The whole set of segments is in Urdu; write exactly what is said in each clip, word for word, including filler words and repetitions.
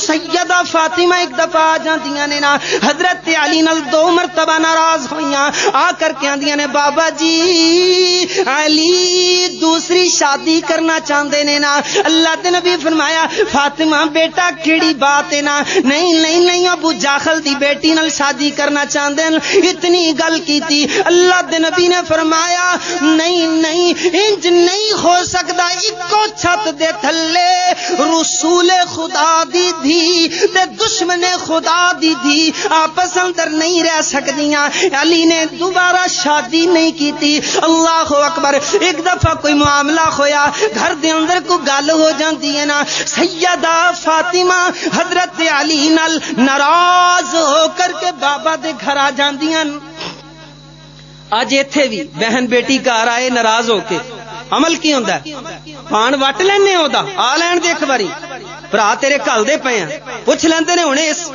سیدہ فاطمہ ایک دفعہ آ جاندیاں نے نا حضرت علی نال دو مرتبہ ناراض ہوئیاں، آ کر کے آندیاں نے بابا جی علی دوسری شادی کرنا چاہندے نے نا۔ اللہ دے نبی فرمایا فاطمہ بیٹا کیڑی بات ہے نا، نہیں نہیں نہیں ابو جاخل دی بیٹی نال شادی کرنا چاہندے ہیں، اتنی گل کیتی۔ اللہ دے نبی نے فرمایا نہیں نہیں انج نہیں ہو سکدا، اکو چھت دے تھلے رسول خدا دی دھی تے دشمن خدا دی دھی آپس اندر نہیں رہ سکدیاں۔ علی نے دوبارہ شادی نہیں کیتی۔ اللہ اکبر۔ ایک دفعہ کوئی معاملہ ہویا، گھر دے اندر کو گل ہو جاندی ہے نا، سیدہ فاطمہ حضرت علی نال ناراض ہو کر کے بابا دے گھر آ جاندیاں۔ اج ایتھے بھی بہن بیٹی گھر آئے ناراض ہو کے عمل کی ہوندا ہے؟ پان وٹ لینے ہودا، آ لین دے ایک واری بھرا تیرے گل دے پے ہیں، پوچھ لیندے نے ہنے اس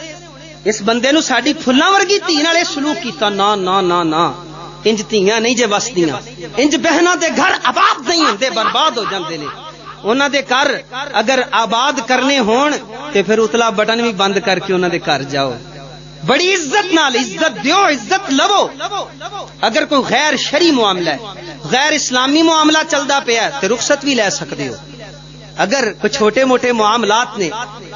اس بندے نو ساڈی پھلاں ورگی دھی نال سلوک کیتا، نا نا نا نا انج دھیاں نہیں جے وسدیاں، انج بہناں دے گھر آباد نہیں ہوندے، برباد ہو جاندے نے۔ انہاں دے گھر اگر آباد کرنے ہون تے پھر اتلا بٹن بھی بند کر کے انہاں دے گھر جاؤ، بڑی عزت نال عزت دیو، عزت لو۔ اگر کوئی غیر شرعی معاملہ ہے، غیر اسلامی معاملہ چلدا پیا تے رخصت بھی لے سکدے ہو۔ اگر کوئی چھوٹے موٹے معاملات نے،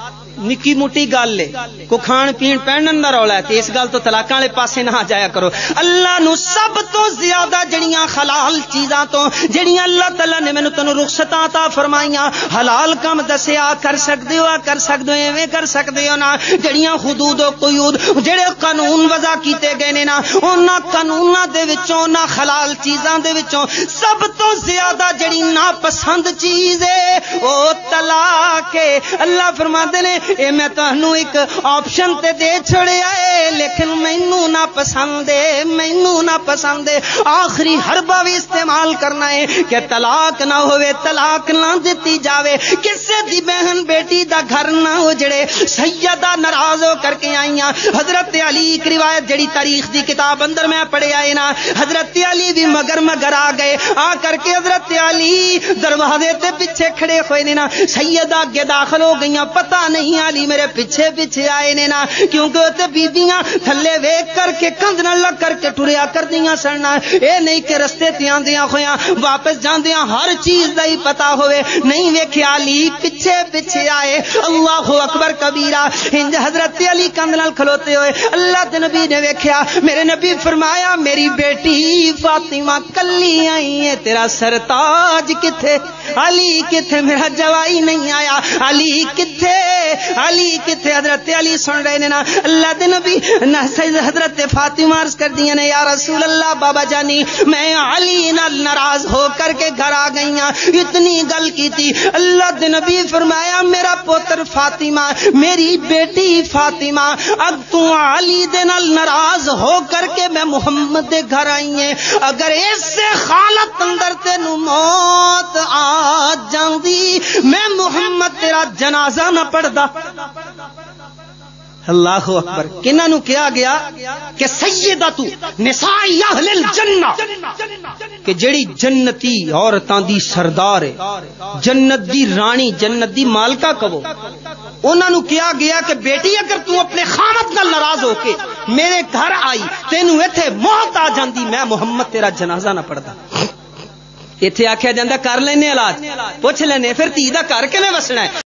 نکی موٹی گل لے کو کھان پین پہنن دا رولا ہے تے اس گل تو طلاقاں والے پاسے نہ جایا کرو۔ اللہ نو سب تو زیادہ جڑیاں حلال چیزاں تو جڑیاں اللہ تعالی نے مینوں تینوں رخصتاں عطا فرمائیاں، حلال کم دسیا کر سکدے ہو، کر سکدے ہو، ایویں کر سکدے ہو نا۔ جڑیاں حدود و قیود جڑے قانون وضع کیتے گئے نے نا، انہاں قانوناں دے وچوں، انہاں حلال چیزاں دے وچوں سب تو زیادہ جڑی ناپسند چیز ہے او طلاق ہے۔ اللہ فرماندے نے اے میں تانوں ایک آپشن تے دے چھڑیا ہے لیکن مینوں نہ پسند ہے، مینوں نہ پسند ہے۔ آخری حربہ بھی استعمال کرنا ہے کہ طلاق نہ ہوئے، طلاق نہ دتی جاوے، کسے دی بہن بیٹی دا گھر نہ اجڑے۔ سیدہ ناراض ہو کر کے آئیاں۔ حضرت علی ایک روایت جڑی تاریخ دی کتاب اندر میں پڑھے آئے نا، حضرت علی بھی مگر مگر آ گئے، آ کر کے حضرت علی دروازے تے پیچھے کھڑے ہوئے نے نا، سیدہ اگے داخل ہو گئیاں، پتہ نہیں علی میرے پیچھے پیچھے آئے نے نا، کیونکہ تے بیبیاں تھلے ویکھ کر کے کندھ نال لگ کر کے ٹریا کردیاں سن، اے نہیں کہ رستے تے آندیاں ہویاں واپس جاندیاں ہر چیز دا ہی پتہ ہوئے، نہیں ویکھیا علی پیچھے پیچھے آئے۔ اللہ اکبر کبیرہ۔ انج حضرت علی کندھ نال کھلوتے ہوئے اللہ دے نبی نے ویکھیا، میرے نبی فرمایا میری بیٹی فاطمہ کلی آئی ہے، تیرا سرتاج کتھے؟ علی کتھے؟ میرا جوائی نہیں آیا، علی کتھے؟ علی کتھے؟ حضرت علی سن رہے نے نا، اللہ دے نبی حضرت فاطمہ عرض کر دیا نے یا رسول اللہ بابا جانی میں علی نال ناراض ہو کر کے گھر آ گئی ہاں، اتنی گل کی تھی۔ اللہ دے نبی فرمایا میرا پوتر فاطمہ، میری بیٹی فاطمہ، اب تو علی دے نال ناراض ہو کر کے میں محمد دے گھر آئی ہے، اگر اس سے حالت اندر تینوں موت آ جاندی میں محمد تیرا جنازہ نہ پڑھدا۔ اللہ اکبر۔ کنہاں نو کہا گیا کہ سیدۃ نساء اہل الجنہ، کہ جڑی جنتی عورتاں دی سردار ہے، جنت دی رانی، جنت دی مالکہ کہو، انہاں نو کہا گیا کہ بیٹی اگر تو اپنے خامد نال ناراض ہو کے میرے گھر آئی تینوں ایتھے موت آ جاندی میں محمد تیرا جنازہ نہ پڑھدا۔ ایتھے آکھیا جاندا کر لینے علاج، پوچھ لینے پھر دھی دا گھر کیویں وسنا ہے؟